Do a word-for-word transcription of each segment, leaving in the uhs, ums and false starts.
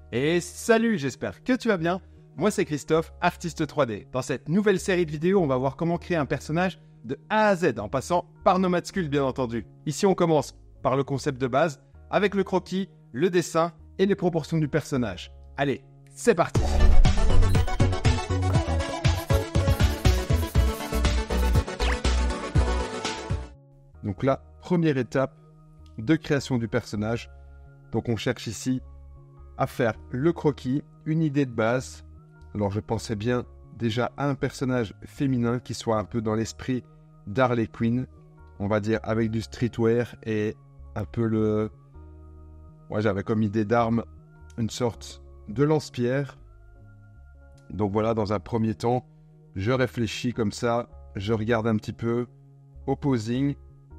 Et salut, j'espère que tu vas bien. Moi c'est Christophe, artiste trois D. Dans cette nouvelle série de vidéos, on va voir comment créer un personnage de A à Z en passant par Nomad Sculpt bien entendu. Ici on commence par le concept de base, avec le croquis, le dessin et les proportions du personnage. Allez, c'est parti. Donc là, première étape de création du personnage. Donc on cherche ici à faire le croquis, une idée de base. Alors je pensais bien déjà à un personnage féminin qui soit un peu dans l'esprit d'Harley Quinn, on va dire avec du streetwear et un peu le... Ouais, j'avais comme idée d'arme une sorte de lance-pierre. Donc voilà, dans un premier temps, je réfléchis comme ça, je regarde un petit peu au posing,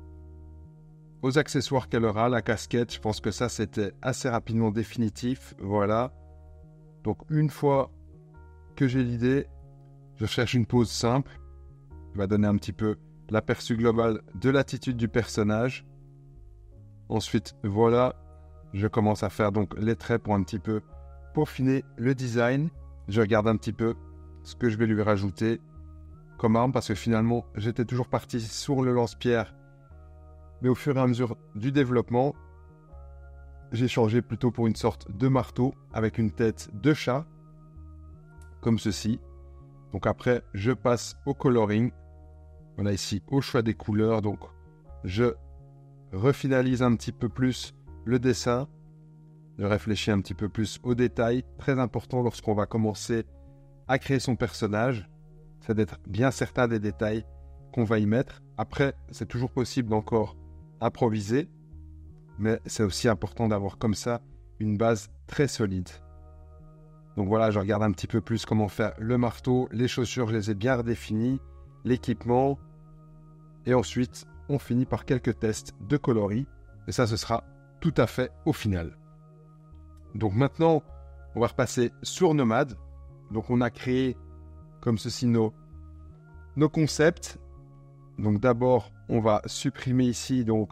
aux accessoires qu'elle aura, la casquette, je pense que ça c'était assez rapidement définitif, voilà. Donc une fois que j'ai l'idée, je cherche une pose simple, qui va donner un petit peu l'aperçu global de l'attitude du personnage. Ensuite, voilà, je commence à faire donc les traits pour un petit peu peaufiner le design. Je regarde un petit peu ce que je vais lui rajouter comme arme, parce que finalement, j'étais toujours parti sur le lance-pierre. Mais au fur et à mesure du développement, j'ai changé plutôt pour une sorte de marteau avec une tête de chat, comme ceci. Donc après, je passe au coloring. Voilà ici, au choix des couleurs. Donc je refinalise un petit peu plus le dessin. Je réfléchis un petit peu plus aux détails. Très important lorsqu'on va commencer à créer son personnage, c'est d'être bien certain des détails qu'on va y mettre. Après, c'est toujours possible d'encore improviser, mais c'est aussi important d'avoir comme ça une base très solide. Donc voilà, je regarde un petit peu plus comment faire le marteau, les chaussures, je les ai bien redéfinies, l'équipement, et ensuite, on finit par quelques tests de coloris, et ça, ce sera tout à fait au final. Donc maintenant, on va repasser sur Nomad. Donc on a créé comme ceci nos, nos concepts. Donc d'abord, on va supprimer ici donc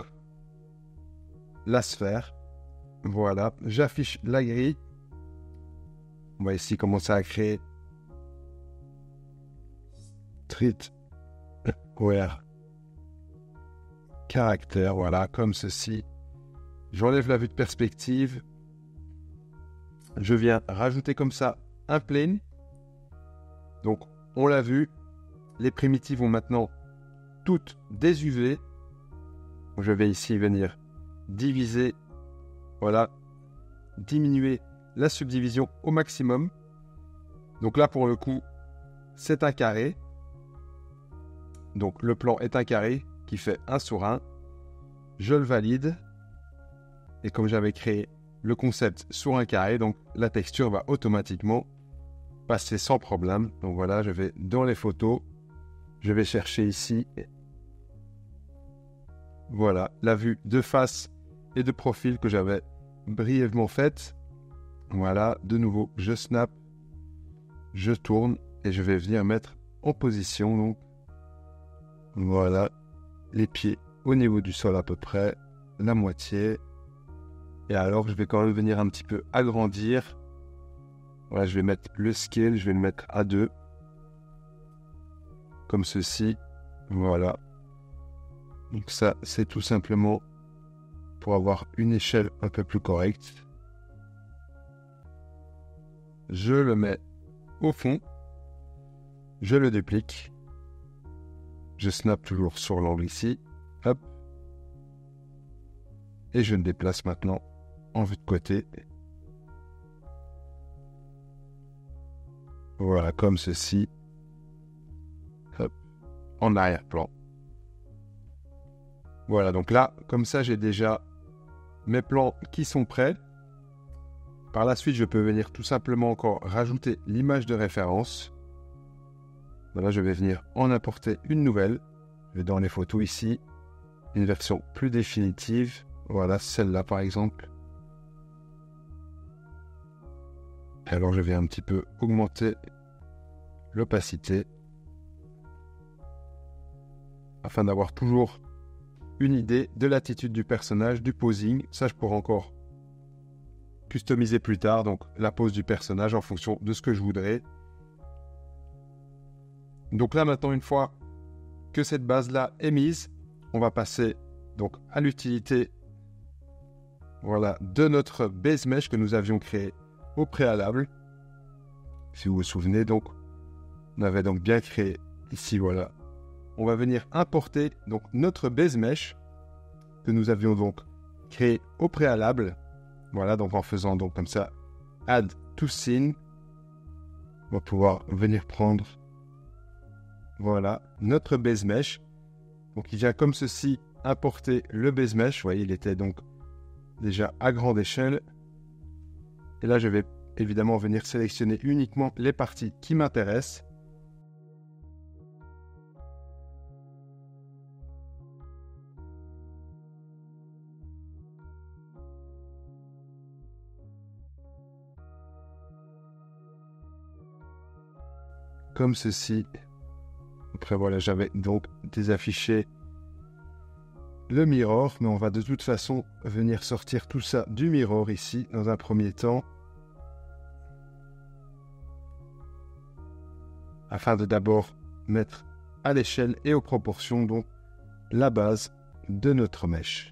la sphère. Voilà, j'affiche la grille. On va ici commencer à créer Streetwear caractère, voilà, comme ceci. J'enlève la vue de perspective. Je viens rajouter comme ça un plane. Donc, on l'a vu, les primitives ont maintenant toutes des U V. Je vais ici venir diviser, voilà, diminuer la subdivision au maximum. Donc là, pour le coup, c'est un carré. Donc, le plan est un carré qui fait un sur un. Je le valide. Et comme j'avais créé le concept sur un carré, donc la texture va automatiquement passer sans problème. Donc voilà, je vais dans les photos. Je vais chercher ici. Voilà, la vue de face et de profil que j'avais brièvement faite. Voilà, de nouveau, je snap, je tourne et je vais venir mettre en position. Donc, voilà, les pieds au niveau du sol à peu près, la moitié. Et alors, je vais quand même venir un petit peu agrandir. Voilà, je vais mettre le scale, je vais le mettre à deux. Comme ceci. Voilà. Donc ça, c'est tout simplement pour avoir une échelle un peu plus correcte. Je le mets au fond. Je le duplique. Je snap toujours sur l'angle ici. Hop. Et je le déplace maintenant en vue de côté. Voilà, comme ceci. Hop. En arrière-plan. Voilà, donc là, comme ça, j'ai déjà mes plans qui sont prêts. Par la suite, je peux venir tout simplement encore rajouter l'image de référence. Voilà, je vais venir en apporter une nouvelle. Je vais dans les photos ici. Une version plus définitive. Voilà, celle-là par exemple. Et alors, je vais un petit peu augmenter l'opacité afin d'avoir toujours une idée de l'attitude du personnage, du posing. Ça, je pourrais encore customiser plus tard, donc la pose du personnage en fonction de ce que je voudrais. Donc là maintenant, une fois que cette base-là est mise, on va passer donc à l'utilité voilà, de notre base mesh que nous avions créé au préalable. Si vous vous souvenez, donc, on avait donc bien créé ici, voilà. On va venir importer donc notre base mesh que nous avions donc créé au préalable. Voilà, donc en faisant donc comme ça, add to scene. On va pouvoir venir prendre, voilà, notre base mesh. Donc il vient comme ceci importer le base mesh. Vous voyez, il était donc déjà à grande échelle. Et là, je vais évidemment venir sélectionner uniquement les parties qui m'intéressent. Comme ceci. Après voilà, j'avais donc désaffiché le mirror, mais on va de toute façon venir sortir tout ça du mirror ici dans un premier temps, afin de d'abord mettre à l'échelle et aux proportions donc la base de notre mèche.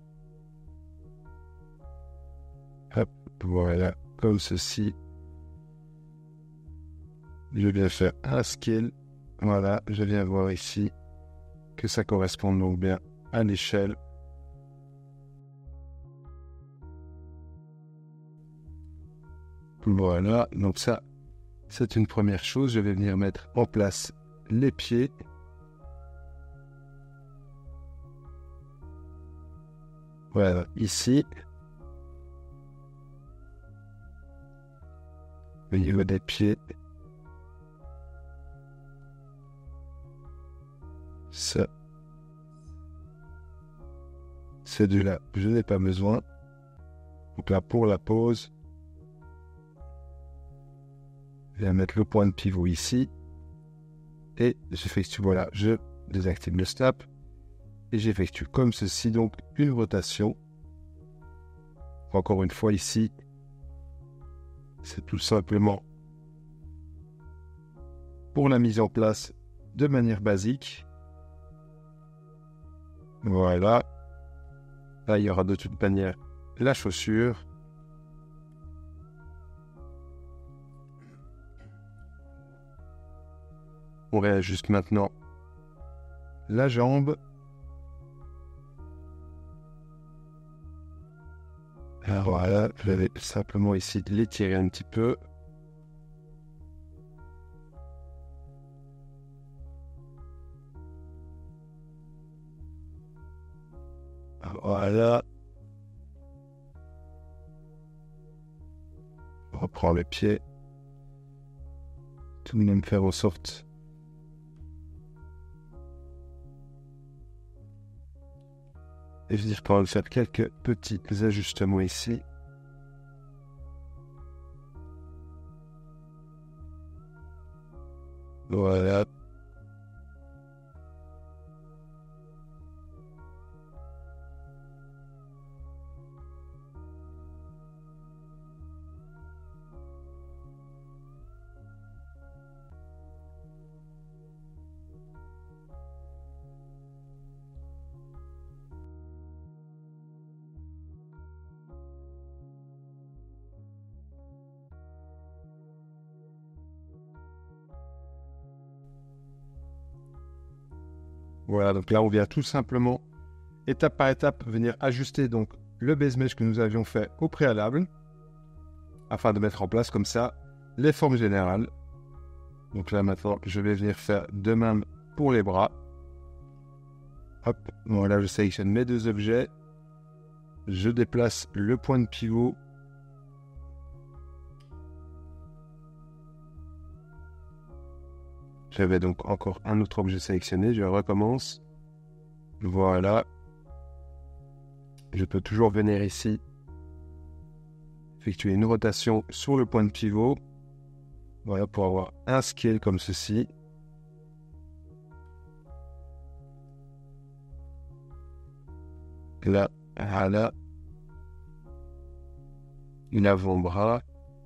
Hop, voilà, comme ceci. Je viens faire un scale. Voilà, je viens voir ici que ça correspond donc bien à l'échelle. Voilà, donc ça, c'est une première chose. Je vais venir mettre en place les pieds. Voilà, ici. Au niveau des pieds. Ça. C'est de là, je n'ai pas besoin. Donc là, pour la pose, je vais mettre le point de pivot ici. Et j'effectue, voilà, je désactive le snap. Et j'effectue comme ceci, donc, une rotation. Encore une fois, ici, c'est tout simplement pour la mise en place de manière basique. Voilà. Là, il y aura de toute manière la chaussure. On réajuste maintenant la jambe. Alors voilà, je vais simplement ici l'étirer un petit peu. Voilà. On reprend les pieds. Tout de même faire en sorte et venir par faire quelques petits ajustements ici. Voilà. Voilà, donc là on vient tout simplement, étape par étape, venir ajuster donc le base mesh que nous avions fait au préalable, afin de mettre en place comme ça les formes générales. Donc là maintenant, je vais venir faire de même pour les bras. Hop, voilà, je sélectionne mes deux objets. Je déplace le point de pivot. J'avais donc encore un autre objet sélectionné. Je recommence. Voilà. Je peux toujours venir ici, effectuer une rotation sur le point de pivot. Voilà, pour avoir un scale comme ceci. Là, voilà. l'avant-bras.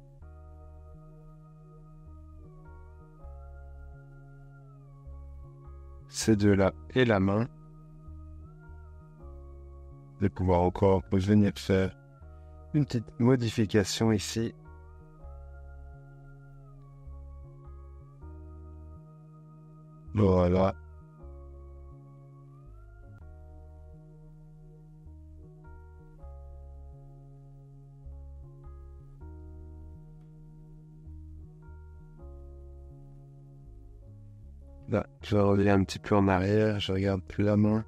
Ces deux-là et la main. Je vais pouvoir encore venir faire une petite modification ici. Voilà. Là, je reviens un petit peu en arrière, je regarde plus la main.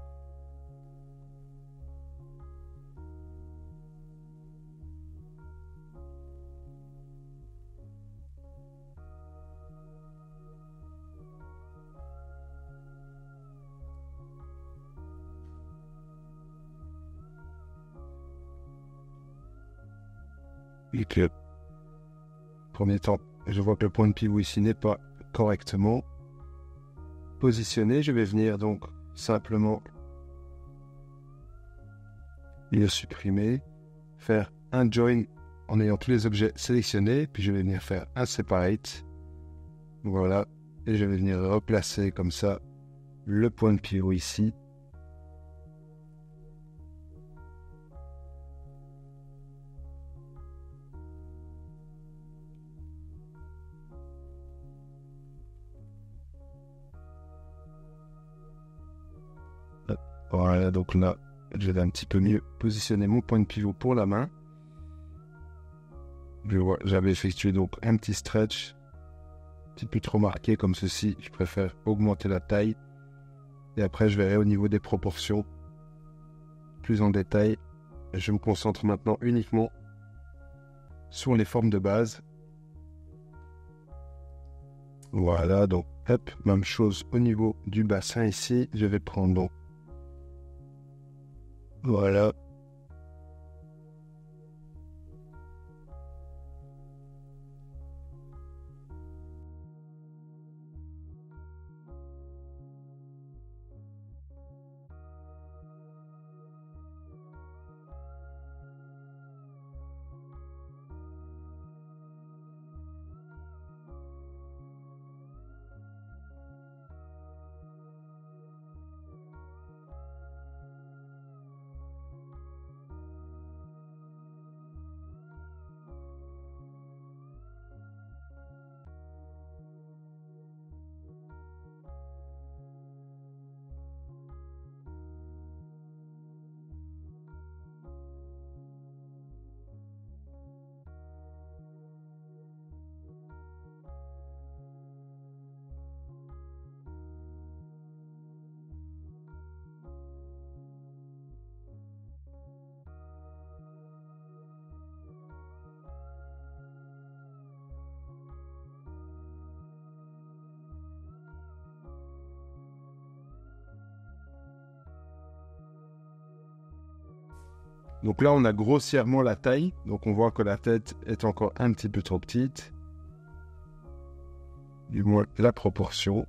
Et que, premier temps, je vois que le point de pivot ici n'est pas correctement positionné. Je vais venir donc simplement le supprimer, faire un join en ayant tous les objets sélectionnés, puis je vais venir faire un separate. Voilà, et je vais venir replacer comme ça le point de pivot ici. Voilà, donc là, je vais un petit peu mieux positionner mon point de pivot pour la main. Je vois, j'avais effectué donc un petit stretch, un petit peu trop marqué comme ceci. Je préfère augmenter la taille. Et après, je verrai au niveau des proportions, plus en détail. Je me concentre maintenant uniquement sur les formes de base. Voilà, donc hop, même chose au niveau du bassin ici. Je vais prendre donc voilà. Donc là, on a grossièrement la taille. Donc on voit que la tête est encore un petit peu trop petite. Du moins, la proportion.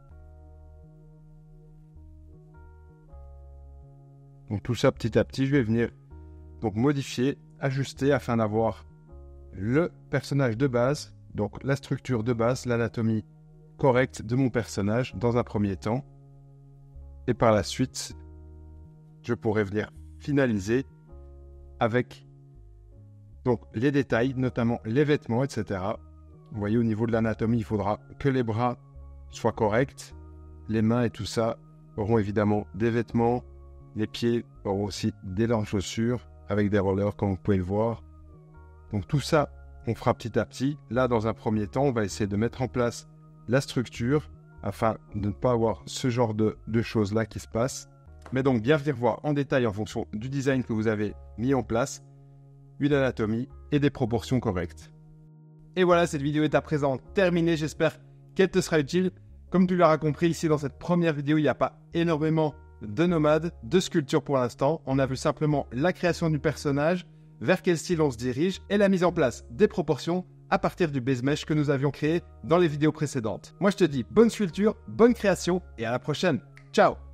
Donc tout ça, petit à petit, je vais venir donc modifier, ajuster afin d'avoir le personnage de base. Donc la structure de base, l'anatomie correcte de mon personnage dans un premier temps. Et par la suite, je pourrai venir finaliser avec donc les détails, notamment les vêtements, et cetera. Vous voyez, au niveau de l'anatomie, il faudra que les bras soient corrects. Les mains et tout ça auront évidemment des vêtements. Les pieds auront aussi des longues chaussures avec des rollers, comme vous pouvez le voir. Donc tout ça, on fera petit à petit. Là, dans un premier temps, on va essayer de mettre en place la structure afin de ne pas avoir ce genre de, de choses-là qui se passent. Mais donc, bien venir voir en détail, en fonction du design que vous avez mis en place, une anatomie et des proportions correctes. Et voilà, cette vidéo est à présent terminée. J'espère qu'elle te sera utile. Comme tu l'auras compris, ici, dans cette première vidéo, il n'y a pas énormément de nomades, de sculptures pour l'instant. On a vu simplement la création du personnage, vers quel style on se dirige, et la mise en place des proportions à partir du base mesh que nous avions créé dans les vidéos précédentes. Moi, je te dis bonne sculpture, bonne création, et à la prochaine. Ciao!